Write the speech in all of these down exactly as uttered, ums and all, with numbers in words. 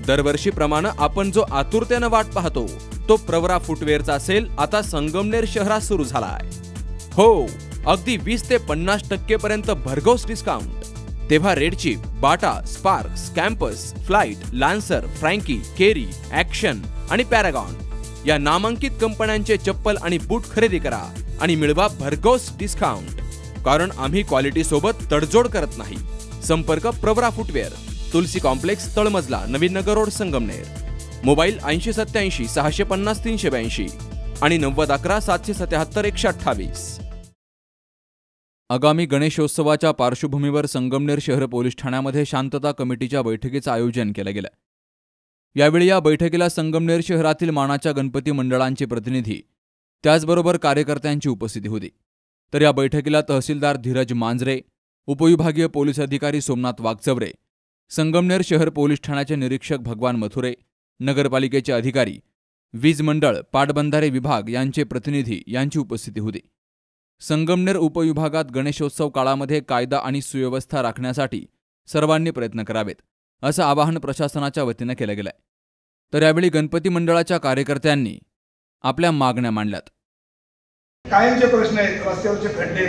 दरवर्षीप्रमाणे आपण जो आतुरतेने वाट पाहतो तो प्रवरा फुटवेअरचा सेल आता संगमनेर शहरात सुरू झालाय। हो, अगदी वीस ते पन्नास टक्के पर्यंत भरघोस डिस्काउंट। तेव्हा Red Chief, Bata, Sparx, Campus, Flite, Lancer, Frankie, Kerry, Action आणि पॅरागॉन या नामांकित कंपन्यांचे चप्पल आणि बूट खरेदी करा आणि मिळवा भरघोस डिस्काउंट। कारण आम्ही क्वालिटी सोबत तडजोड करत नाही। संपर्क प्रवरा फुटवेअर, तुलसी कॉम्प्लेक्स, तळमजला, नवीन नगर रोड, संगमनेर। मोबाईल ऐंशी सत्याऐंशी सहाशे पन्नास तीनशे ब्याऐंशी आणि नव्वद अकरा सातशे सत्याहत्तर एकशे अठ्ठावीस। आगामी गणेशोत्सवाच्या पार्श्वभूमीवर संगमनेर शहर पोलीस ठाण्यामध्ये शांतता कमिटीच्या बैठकीचं आयोजन केलं गेलं। यावेळी या बैठकीला संगमनेर शहरातील मानाच्या गणपती मंडळांचे प्रतिनिधी त्याचबरोबर कार्यकर्त्यांची उपस्थिती होती। तर या बैठकीला तहसीलदार धीरज मांजरे, उपविभागीय पोलीस अधिकारी सोमनाथ वागचवरे, संगमनेर शहर पोलीस ठाण्याचे निरीक्षक भगवान मथुरे, नगरपालिकेचे अधिकारी, वीज मंडळ, पाटबंधारे विभाग यांचे प्रतिनिधी यांची उपस्थिती होती। संगमनेर उपविभागात गणेशोत्सव काळामध्ये कायदा आणि सुव्यवस्था राखण्यासाठी सर्वांनी प्रयत्न करावेत असं आवाहन प्रशासनाच्या वतीनं केलं गेलंय। तर यावेळी गणपती मंडळाच्या कार्यकर्त्यांनी आपल्या मागण्या मांडल्यात। कायमचे प्रश्न आहेत, रस्त्यावरचे खड्डे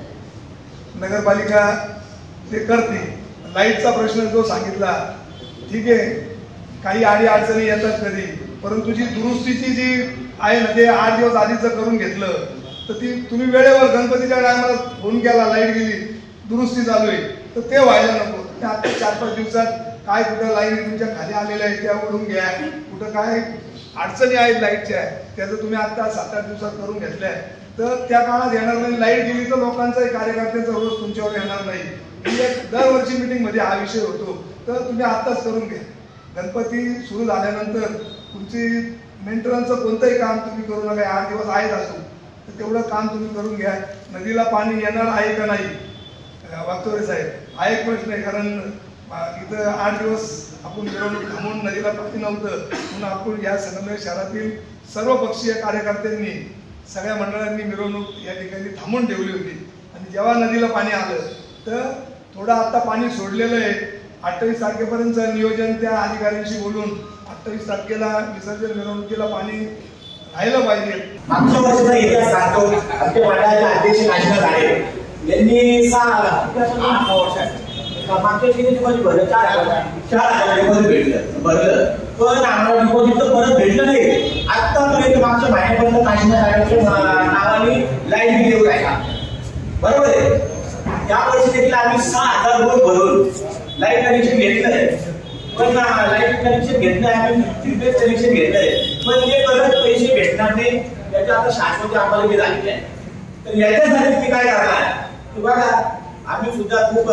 नगरपालिका ते करते, लाईटचा प्रश्न जो सांगितला ठीक आहे, काही आडी अडचणी येतात कधी, परंतु जी दुरुस्तीची जी आहे ना ते आठ दिवस आधीच करून घेतलं तर ती तुम्ही वेळेवर गणपतीच्या टायमाला फोन केला, लाईट गेली, दुरुस्ती चालू आहे तर ते व्हायला नको। आता चार पाच दिवसात काय कुठं लाईन तुमच्या खाली आलेल्या आहेत त्या ओढून घ्या, कुठं काय अडचणी आहेत लाईटच्या त्याचं तुम्ही आता सात आठ दिवसात करून घेतल्या तर त्या काळात येणार नाही। लाईट गेली तर लोकांचाही कार्यकर्त्यांचा रोज तुमच्यावर येणार नाही। ही एक दरवर्षी मीटिंग मध्ये हा विषय होतो तर तुम्ही आत्ताच करून घ्या। गणपती सुरू झाल्यानंतर तुमची मेंटेनन्सचं कोणतंही काम तुम्ही करू नका, आठ दिवस आहेत असो तर तेवढं काम तुम्ही करून घ्या। नदीला पाणी येणार आहे का नाही वागचौरे साहेब हा एक प्रश्न आहे, कारण इथं आठ दिवस आपण मिरवणूक थांबवून नदीला पाणी नव्हतं म्हणून आपण या संगमनेर शहरातील सर्व पक्षीय कार्यकर्त्यांनी सगळ्या मंडळांनी मिरवणूक या ठिकाणी थांबवून ठेवली होती। आणि जेव्हा नदीला पाणी आलं तर थोडं आता पाणी सोडलेलं आहे। अठ्ठावीस तारखेपर्यंत नियोजन त्या अधिकाऱ्यांशी बोलून अठ्ठावीस तारखेला विसर्जन मिरवणुकीला पाणी राहिलं पाहिजे। मागच्या वर्षीचा इतिहास सांगतो, आमचे मंडळाचे अध्यक्ष काशीनाथ आडे यांनी सहा वर्षात मागच्या डिपॉझिट भरलं, चार चार हजार डिपॉझिट भेटलं भरलं, पण आम्हाला डिपॉझिट तर परत भेटलं नाही। आतापर्यंत मागच्या महिन्यापर्यंत काशीनाथ आडेच्या नावाने लाईट बिल येऊ राहिला, बरोबर आहे। या वर्षी देखील आम्ही सहा हजार रुपये भरून लाईट कनेक्शन घेतलंय, पण लाईट कनेक्शन घेतलंय आम्ही, प्रीपेड कनेक्शन घेतलंय, पण ते परत पैसे भेटणार नाही त्याची आता शाश्वती आम्हाला मी झालेली आहे। तर याच्यासाठी तुम्ही काय करणार की बघा आम्ही सुद्धा खूप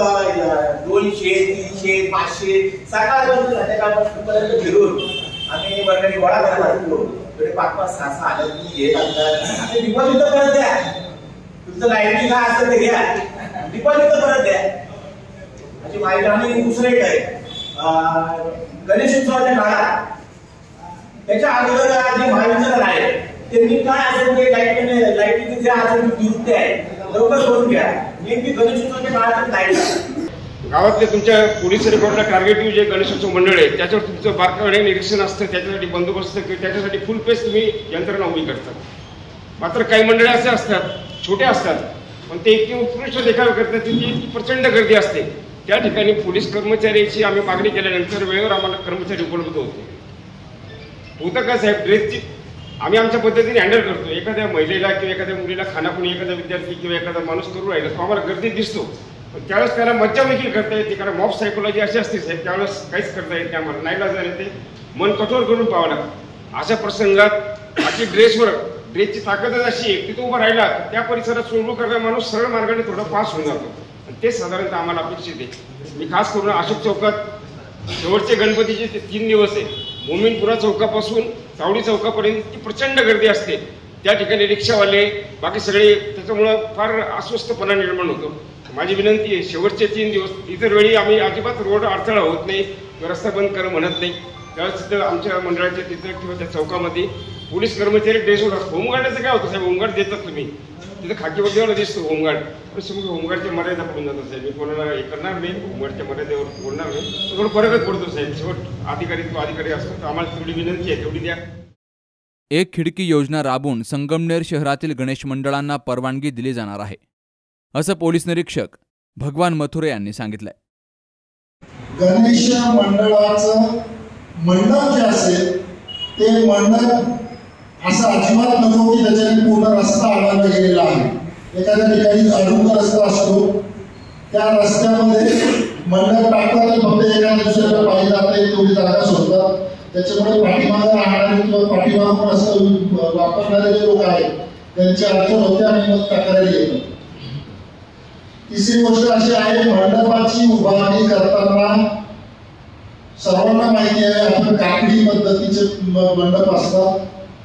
दोनशे तीनशे पाचशे सकाळपासून संध्याकाळपर्यंत फिरून आम्ही वर्गाने गोळा करायला लागलो, पाच पाच सहा सहा हजार तुम्ही घेत असतात, डिपॉझिट तर परत द्या, तुमचं लाईटिंग काय असेल ते घ्या, डिपॉझिट तर परत द्या अशी माहिती। आणि दुसरं एक आहे गणेशोत्सवाच्या काळात त्याच्या अगोदर जे महावितरण आहे त्यांनी काय असेल ते लाईट लाईटिंग जे असेल दुरुस्ती आहे लवकर करून घ्या। नेमकी गणेशोत्सवाच्या काळात लाईट गावातले तुमच्या पोलीस रिकॉर्डला टार्गेटिव्ह जे गणेशोत्सव मंडळ आहे त्याच्यावर तुमचं बारकाईने निरीक्षण असतं, त्याच्यासाठी बंदोबस्त त्याच्यासाठी फुल पेस तुम्ही यंत्रणा उभी करतात। मात्र काही मंडळे असे असतात, छोटे असतात, पण ते इतके उत्कृष्ट देखावे करतात, तिथे प्रचंड गर्दी असते। त्या ठिकाणी पोलीस कर्मचाऱ्याची आम्ही मागणी केल्यानंतर वेळेवर आम्हाला कर्मचारी उपलब्ध होते। होतं का साहेब, ड्रेसची आम्ही आमच्या पद्धतीने हँडल करतो। एखाद्या महिलेला किंवा एखाद्या मुलीला खानापुणी एखादा विद्यार्थी किंवा एखादा माणूस करू राहिला तो आम्हाला गर्दी दिसतो, पण त्यावेळेस त्याला मज्जा देखील करता येते, कारण मॉब सायकोलॉजी अशी असते साहेब, त्यावेळेस काहीच करता येत नाही आम्हाला, नाईलाजाने ते मन कठोर करून पाहावं लागतं। अशा प्रसंगात बाकी ड्रेसवर ड्रेसची ताकदच अशी आहे, तिथं उभं राहिला त्या परिसरात सोडू करणारा माणूस सरळ मार्गाने थोडा पास होऊन जातो, आणि ते साधारणतः आम्हाला अपेक्षित आहे। मी खास करून अशोक चौकात शेवटचे गणपतीचे ते तीन दिवस आहे, मोमीनपुरा चौकापासून चावडी चौकापर्यंत ती प्रचंड गर्दी असते। त्या ठिकाणी रिक्षावाले बाकी सगळे, त्याच्यामुळं फार अस्वस्थपणा निर्माण होतो। माझी विनंती आहे, शेवटचे तीन दिवस इतर वेळी आम्ही अजिबात रोड अडथळा होत नाही, रस्ता बंद कर म्हणत नाही, त्यावेळेस तिथं आमच्या मंडळाच्या तिथं किंवा त्या चौकामध्ये पोलीस कर्मचारी ड्रेस होतात। होमगार्डाचं काय होतं साहेब, होमगार्ड देतात तुम्ही, तिथे खाकी वगैरे दिसतो होमगार्ड, पण समजा होमगार्डच्या मर्यादा पडून जातात साहेब. मी कोणाला हे करणार नाही, होमगार्डच्या मर्यादेवर बोलणार नाही. थोडं फरकच पडतो साहेब. शेवट अधिकारी तो अधिकारी असतो, तर आम्हाला तेवढी विनंती आहे, तेवढी द्या. एक खिडकी योजना राबवून संगमनेर शहरातील गणेश मंडळांना परवानगी दिली जाणार आहे, असं पोलीस निरीक्षक भगवान मथुरे यांनी सांगितलंय. गणेश मंडळाचं मंडळ जे असेल ते मंडळ असं अजिबात नको की त्याच्याने पूर्ण रस्ता अडवला गेलेला आहे. एखाद्या ठिकाणी अडून रस्ता असतो, त्या रस्त्यामध्ये मंडळ टाकतात आणि फक्त एका दुसऱ्याला पाहिजे जाता येईल तेवढी जागा सोडतात. त्याच्यामुळे पाठीमागे राहणारे किंवा पाठीमागून असं वापरणारे जे लोक आहेत त्यांची अडचण होते आणि मग तक्रारी येतात. तिसरी गोष्ट अशी आहे, मंडपाची उभारणी करताना सर्वांना माहिती आहे आपण काकडी पद्धतीचे मंडप असतात,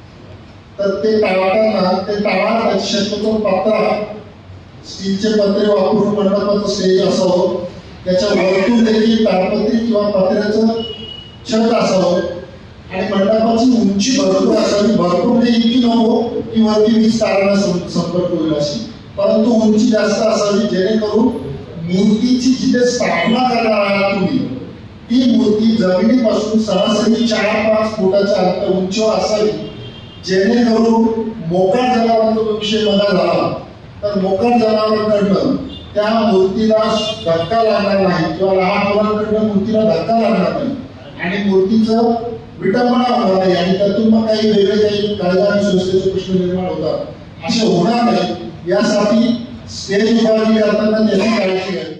तर ते टाळताना ते टाळा शक्यतो पत्रा स्टीलचे पत्रे वापरून मंडपाचं स्टेज असावं, त्याच्या वरतून देखील ताडपत्री किंवा पत्र्याचं छत असावं आणि मंडपाची उंची भरपूर असावी. भरपूर म्हणजे इतकी नको की वरती वीज तारांना संपर्क होईल अशी, परंतु उंची जास्त असावी जेणेकरून मूर्तीची जिथे स्थापना करणार आहात तुम्ही ती मूर्ती जमिनीपासून सरासरी चार पाच फुटाच्या अंतर उंचीवर असावी, जेणेकरून मोकाट जनावरांचा विषय बघा झाला तर मोकाट जनावरांकडनं त्या मूर्तीला धक्का लागणार नाही किंवा लहान मुलांकडनं मूर्तीला धक्का लागणार नाही आणि मूर्तीचं विटंबना होणार नाही आणि त्यातून मग काही वेगळे काही कायदा आणि सुव्यवस्थेचे प्रश्न निर्माण होतात, असे होणार नाही. यासाठी स्टेज उभारणी करताना त्याची काळजी घ्यावी.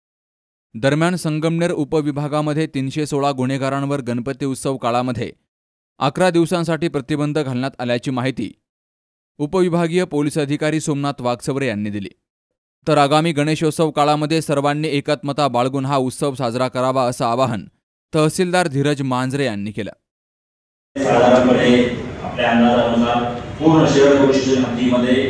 दरम्यान संगमनेर उपविभागामध्ये तीनशे सोळा गुन्हेगारांवर गणपती उत्सव काळामध्ये अकरा दिवसांसाठी प्रतिबंध घालण्यात आल्याची माहिती उपविभागीय पोलीस अधिकारी सोमनाथ वाघसवरे यांनी दिली. तर आगामी गणेशोत्सव काळामध्ये सर्वांनी एकात्मता बाळगून हा उत्सव साजरा करावा असं आवाहन तहसीलदार धीरज मांजरे यांनी केलं. साधारणपणे आपल्या अंदाजानुसार पूर्ण शहर पोलीस हद्दीमध्ये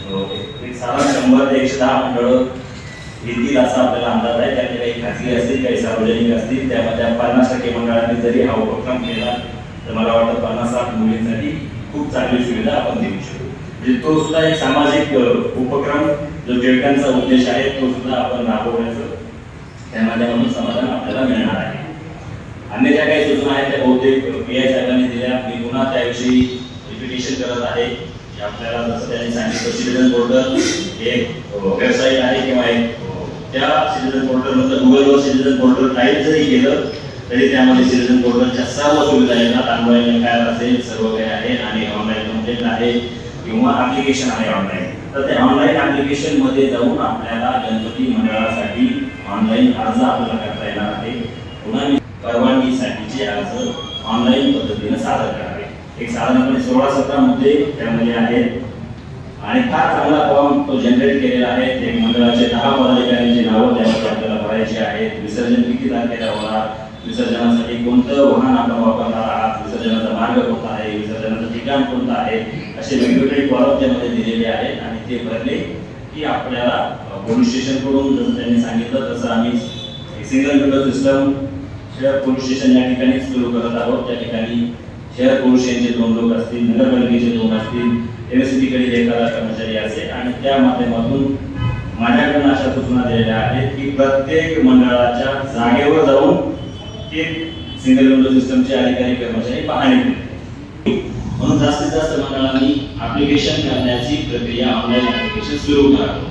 साधारण शंभर ते एकशे दहा मंडळं येतील असा आपल्याला अंदाज आहे. त्यातले काही खाजगी असतील, काही सार्वजनिक असतील. त्यामध्ये पन्नास टक्के मंडळांनी जरी हा उपक्रम केला तर मला वाटतं पन्नास लाख मुलींसाठी खूप चांगली सुविधा आपण देऊ शकतो. म्हणजे तो सुद्धा एक सामाजिक उपक्रम जो टिळकांचा उद्देश आहे तो सुद्धा आपण राबवण्याचं त्या माध्यमातून समाधान आपल्याला मिळणार आहे. अन्य ज्या काही सूचना आहेत त्या बहुतेक पी आय साहेबांनी दिल्या. मी पुन्हा त्याविषयी रिपिटेशन करत आहे. आपल्याला जसं त्यांनी सांगितलं सिटीजन पोर्टल एक वेबसाईट आहे किंवा एक त्या सिटीजन पोर्टलमध्ये गुगलवर सिटीजन पोर्टल टाईप जरी केलं तरी त्यामध्ये सिटीजन पोर्टलच्या सर्व सुविधा येतात. ऑनलाईन काय असेल सर्व काही आहे आणि ऑनलाईन कंप्लेंट आहे किंवा ऍप्लिकेशन आहे ऑनलाईन. तर ते ऑनलाईन ऍप्लिकेशन मध्ये जाऊन आपल्याला गणपती मंडळासाठी ऑनलाईन अर्ज आपल्याला करता येणार आहे. पुन्हा परवानगीसाठीचे अर्ज ऑनलाईन पद्धतीने सादर करावे. एक साधारणपणे सोळा सतरा मुद्दे त्यामध्ये आहेत आणि फार चांगला फॉर्म तो जनरेट केलेला आहे. एक मंडळाचे दहा पदाधिकाऱ्यांची नावं त्यामध्ये आपल्याला भरायची आहेत. विसर्जन किती तारखेला होणार, विसर्जनासाठी कोणतं वाहन आपण वापरणार आहात, विसर्जनाचा मार्ग कोणता आहे, विसर्जनाचं ठिकाण कोणतं आहे, असे वेगवेगळे फॉर्म त्यामध्ये दिलेले आहेत आणि ते भरले की आपल्याला पोलीस स्टेशनकडून जसं त्यांनी सांगितलं तसं आम्ही सिंगल विंडो सिस्टम शहर पोलीस स्टेशन या ठिकाणी सुरू करत आहोत. त्या ठिकाणी शहर पोलीस स्टेशनचे दोन लोक असतील, नगरपालिकेचे दोन असतील, एमएससीकडे एखादा कर्मचारी असेल आणि त्या माध्यमातून माझ्याकडून अशा सूचना दिलेल्या आहेत की प्रत्येक मंडळाच्या जागेवर जाऊन ते सिंगल विंडो सिस्टमचे अधिकारी कर्मचारी पाहणी करतील. म्हणून जास्तीत जास्त मंडळांनी ऍप्लिकेशन करण्याची प्रक्रिया ऑनलाईन ऍप्लिकेशन सुरू करावं.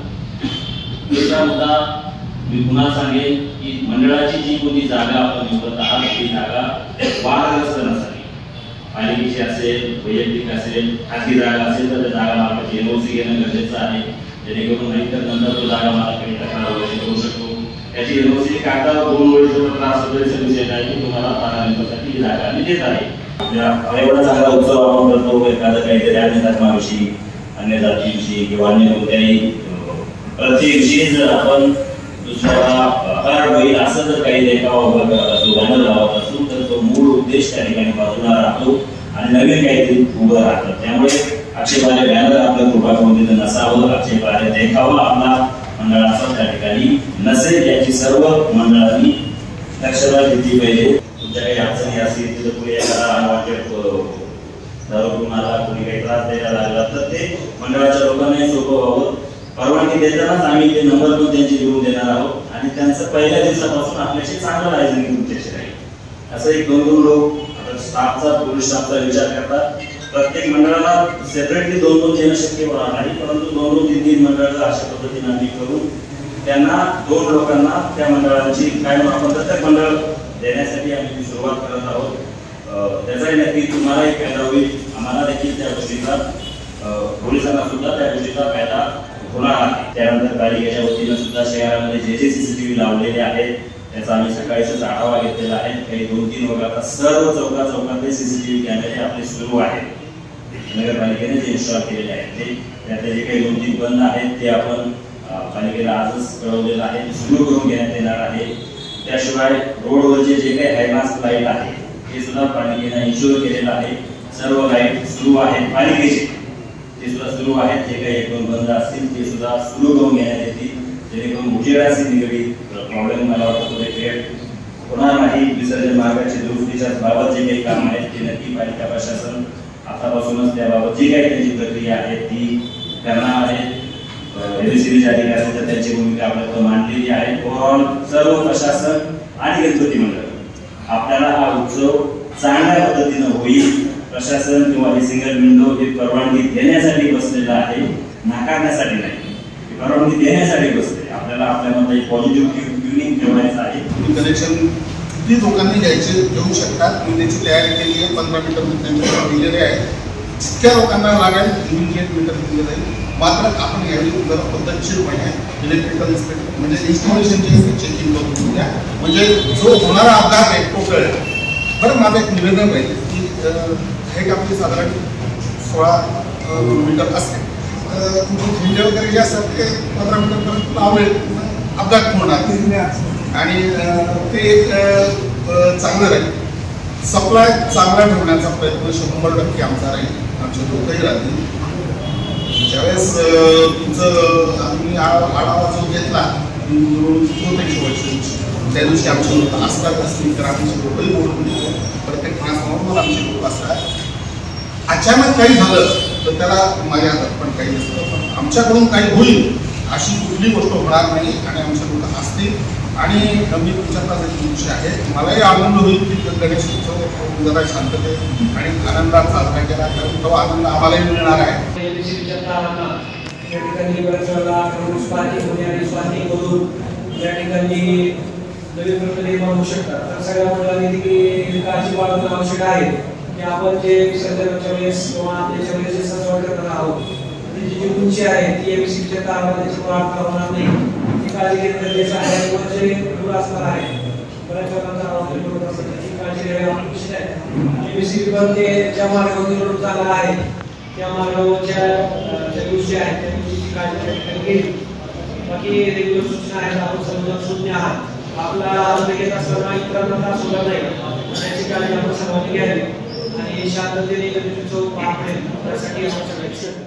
दुसरा मुद्दा मी पुन्हा सांगेन की मंडळाची जी कोणती जागा आपण निवडत आहात ती जागा वादग्रस्त नसावी. पालिकेची असेल, वैयक्तिक असेल, खाजगी जागा असेल तर त्या जागा मालकाची एनओसी घेणं गरजेचं आहे, जेणेकरून नाहीतर नंतर तो जागा मालकाकडे तक्रार वगैरे करू शकतो. त्याची एनओसी काढता दोन वेळेचा त्रास वगैरे सर्व्हिस आहे की तुम्हाला बारा दिवसासाठी ही जागा मी देत आहे. एवढा चांगला उत्सव आपण करतो एखादं काहीतरी अन्य धर्माविषयी, अन्य जातीविषयी किंवा अन्य कोणत्याही प्रथेविषयी जर आपण दुसऱ्याला हर्ट होईल असं जर काही देखावा उभा करत असू, बॅनर लावत असू तर तो मूळ उद्देश त्या ठिकाणी बाजूला राहतो आणि नवीन काहीतरी उभं राहतं. त्यामुळे आक्षेपार्ह बॅनर आपलं कृपा करून तिथं नसावं, आक्षेपार्ह देखावा आपला मंडळाचा त्या ठिकाणी नसेल याची सर्व मंडळांनी दक्षता घेतली पाहिजे. तुमच्या काही अडचणी असतील तिथं पुढे एखादा अनवॉन्टेड दारू पिणारा कोणी काही त्रास द्यायला लागला तर ते मंडळाच्या लोकांनाही सोपं व्हावं. परवानगी देतानाच आम्ही ते नंबर पण त्यांचे लिहून देणार आहोत आणि त्यांचं पहिल्या दिवसापासून आपल्याशी चांगलं राहायचं तुमच्याशी राहील असं एक दोन दोन लोक स्टाफचा पोलीस स्टाफचा विचार करतात. प्रत्येक मंडळाला सेपरेटली दोन दोन देणं शक्य होणार नाही, परंतु दोन दोन तीन तीन मंडळ अशा पद्धतीने आम्ही करून त्यांना दोन लोकांना त्या मंडळाची काय आपण प्रत्येक मंडळ देण्यासाठी आम्ही सुरुवात करत आहोत. त्याचाही नक्की तुम्हालाही फायदा होईल, आम्हाला देखील त्या गोष्टीचा पोलिसांना सुद्धा त्या गोष्टीचा फायदा होणार आहे. त्यानंतर पालिकेच्या वतीनं सुद्धा शहरामध्ये जे जे सीसीटीव्ही लावलेले आहेत त्याचा आम्ही सकाळीच आढावा घेतलेला आहे. काही दोन तीन वर्गात सर्व चौका चौकातले सीसीटीव्ही कॅमेरे आपले सुरू आहेत. नगरपालिकेने जे इन्स्टॉल केलेले आहेत ते त्यातले जे काही दोन तीन बंद आहेत ते आपण पालिकेला आजच कळवलेलं आहे, सुरू करून घेण्यात येणार आहे. त्याशिवाय रोडवरचे जे काही हायमास्ट लाईट आहे ते सुद्धा पालिकेने इन्शुअर केलेलं आहे. सर्व लाईट सुरू आहेत पालिकेचे, ते सुद्धा सुरू आहेत. जे काही एक दोन बंद असतील ते सुद्धा सुरू करून घेण्यात येतील, जेणेकरून उजेडाशी निगडीत प्रॉब्लेम मला वाटतं क्रिएट होणार नाही. विसर्जन मार्गाची दुरुस्तीच्या बाबत जे काही काम आहेत ते नक्की पालिका प्रशासन आतापासूनच त्याबाबत जी काही त्यांची प्रक्रिया आहे ती करणार आहे. एमसीबीच्या अधिकाऱ्यांनी त्यांची भूमिका आपल्याकडे मांडलेली आहे. ओव्हरऑल सर्व प्रशासन आणि गणपती मंडळ आपल्याला हा उत्सव चांगल्या पद्धतीनं होईल. प्रशासन किंवा ही सिंगल विंडो ही परवानगी देण्यासाठी बसलेला आहे, नाकारण्यासाठी नाही, परवानगी देण्यासाठी बसले. आपल्याला आपल्यामध्ये पॉझिटिव्ह ट्युनिंग ठेवायचं आहे. कनेक्शन किती लोकांनी घ्यायचे घेऊ शकतात मी त्याची तयारी केली आहे. पंधरा मीटर त्यांच्याकडे दिलेले आहे. जितक्या लोकांना लागेल इमिजिएट मीटर दिले जाईल. मात्र आपण यावेळी जरा पद्धतशीरपणे इलेक्ट्रिकल इन्स्पेक्टर म्हणजे इन्स्टॉलेशनची चेकिंग करून द्या, म्हणजे जो होणारा अपघात आहे तो कळेल. बरं, माझं एक निवेदन आहे की हे आपली साधारण सोळा मीटर असते, तुमचे झेंडे वगैरे जे असतात ते पंधरा मीटरपर्यंत लावले अपघात होणार आणि ते एक चांगलं राहील. सप्लाय चांगला ठेवण्याचा प्रयत्न शंभर टक्के आमचा राहील, आमचे लोकही राहतील. ज्यावेळेस तुमचं आम्ही आढावा जो घेतला दोनशे वर्ष त्या दिवशी आमचे लोक असतात असतील तर आमचे लोकही बोलून प्रत्येक ट्रान्सफॉर्मर आमचे लोक असतात. अचानक काही झालं तर त्याला मर्यादात पण काही नसतं, पण आमच्याकडून काही होईल अशी कुठली गोष्ट होणार नाही आणि आमचे लोक असतील. आणि मी तुमच्याकडे एक विषय आहे, मलाही आनंद होईल की गणेश उत्सव जरा शांतते आणि आनंदात साजरा केला, कारण तो आनंद आम्हालाही मिळणार आहे. या ठिकाणी बऱ्याच वेळेला स्पार्किंग होणे आणि स्पार्किंग करून या ठिकाणी नवीन प्रक्रिया निर्माण होऊ शकतात. तर सगळ्या मंडळांनी देखील काळजी बाळगणं आवश्यक आहे की आपण जे विसर्जनाच्या वेळेस किंवा त्याच्या वेळेस जे सजावट करणार आहोत त्याची जी उंची आहे ती एमसीबीच्या तारामध्ये त्याची वाढ होणार नाही, ती काळजी घेणं गरजेचं आहे. वरचे रूळ असणार आहे, बऱ्याच लोकांचा आवाज होत असतो, त्याची काळजी घेणं अपेक्षित आहे. एमसीबी पण ते ज्या मार्गावरून रोड चालला आहे त्या मार्गावरच्या ज्या गोष्टी आहेत त्या गोष्टीची काळजी घेईल. बाकी रेग्युलर सूचना आहेत, आपण समजून शून्य आहात. आपला आरोग्य घेत असताना इतरांना त्रास होणार नाही याची काळजी आपण सर्वांनी घ्यावी आणि शांततेने गणेशोत्सव पार पडेल यासाठी आवश्यक.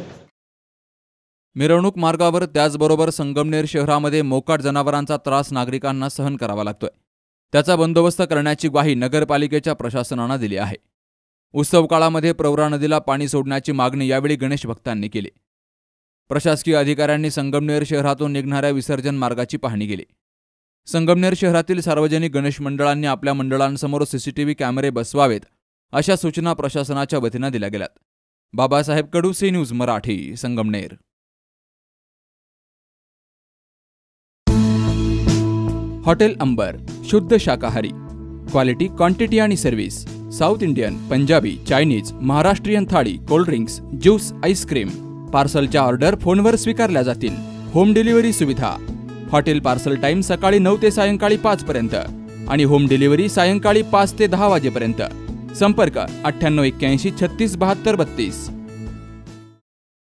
मिरवणूक मार्गावर त्याचबरोबर संगमनेर शहरामध्ये मोकाट जनावरांचा त्रास नागरिकांना सहन करावा लागतोय. त्याचा बंदोबस्त करण्याची ग्वाही नगरपालिकेच्या प्रशासनानं दिली आहे. उत्सव काळामध्ये प्रवरा नदीला पाणी सोडण्याची मागणी यावेळी गणेश भक्तांनी केली. प्रशासकीय अधिकाऱ्यांनी संगमनेर शहरातून निघणाऱ्या विसर्जन मार्गाची पाहणी केली. संगमनेर शहरातील सार्वजनिक गणेश मंडळांनी आपल्या मंडळांसमोर सीसीटीव्ही कॅमेरे बसवावेत अशा सूचना प्रशासनाच्या वतीनं दिल्या गेल्यात. Babasaheb Kadu, C news Marathi, Sangamner. Hotel Ambar, शुद्ध शाकाहारी, क्वालिटी, क्वांटिटी आणि service. South Indian, Punjabi, Chinese, Maharashtrian थाळी, कोल्ड्रिंक्स, ज्यूस, आईस्क्रीम. पार्सलच्या ऑर्डर फोनवर स्वीकारल्या जातील. होम डिलिव्हरी सुविधा. हॉटेल पार्सल टाइम सकाळी नऊ ते सायंकाळी पाच पर्यंत आणि होम डिलिव्हरी सायंकाळी पाच ते दहा वाजेपर्यंत. संपर्क अठ्ठ्याण्णव एक्क्याऐंशी छत्तीस बहात्तर बत्तीस.